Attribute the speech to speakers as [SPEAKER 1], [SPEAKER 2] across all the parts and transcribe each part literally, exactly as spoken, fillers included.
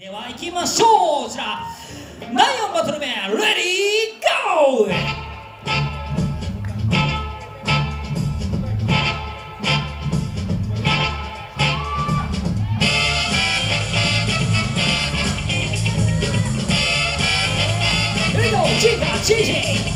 [SPEAKER 1] では行きましょう。こちらだいよんバトル目、レディーゴー。チカチチ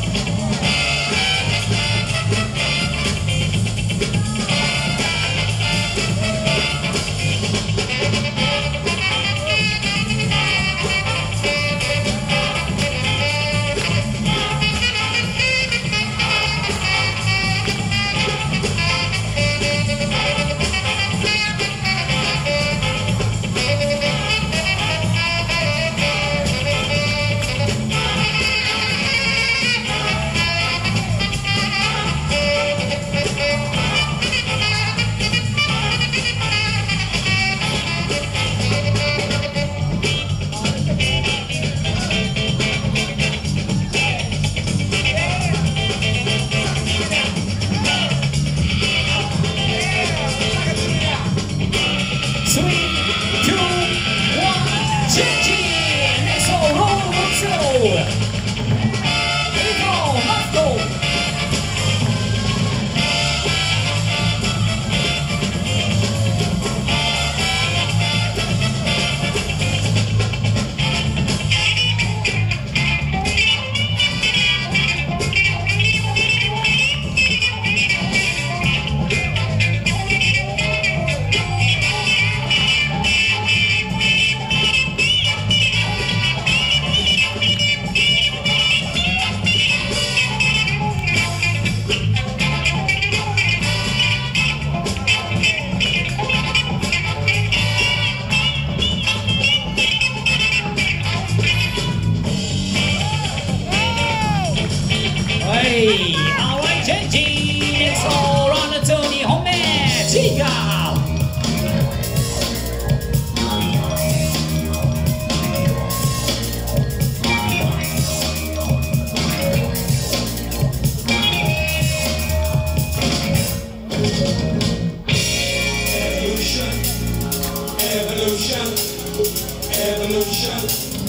[SPEAKER 1] Evolution,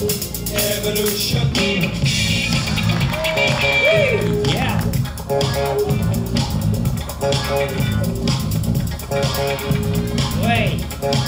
[SPEAKER 1] evolution. Yeah. Wait.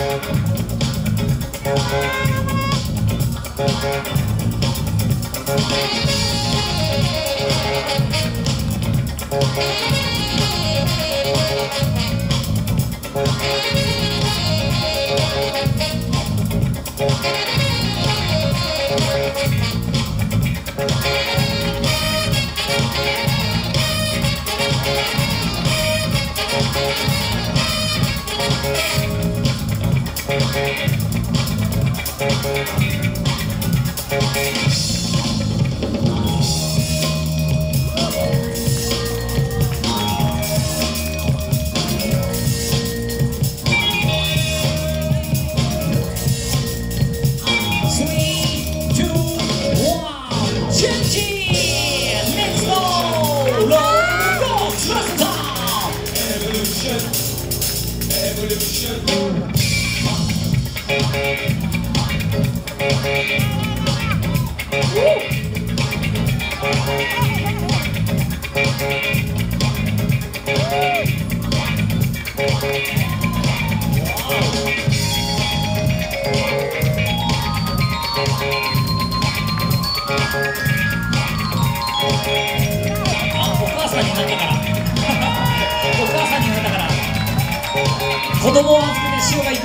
[SPEAKER 1] 子供を預けて塩が行く。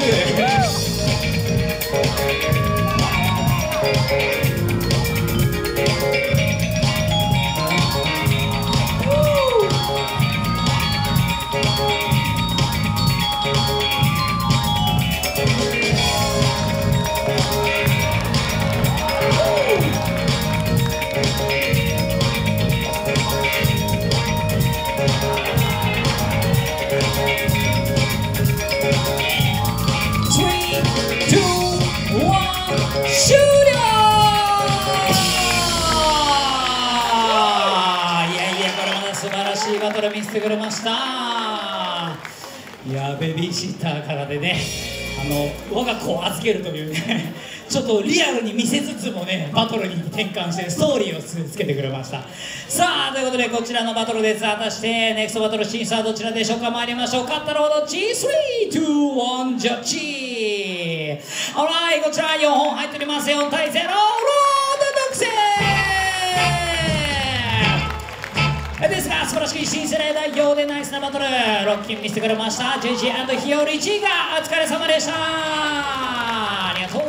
[SPEAKER 1] バトル見せてくれました。いやベビーシッターからでねあの我が子を預けるというねちょっとリアルに見せつつもねバトルに転換してストーリーをつけてくれました。さあということでこちらのバトルです。果たしてネクストバトル審査はどちらでしょうか。参りましょう。勝ったのはどっち？ スリー、ツー、ワン ジャッジ。オーライ、こちらよんほん入っております。よんたいゼロ、ロード独占ですが、素晴らしい新世代代表でナイスなバトルロッキン見せてくれました ジェイジー& ひよりちがお疲れ様でした。ありがとう。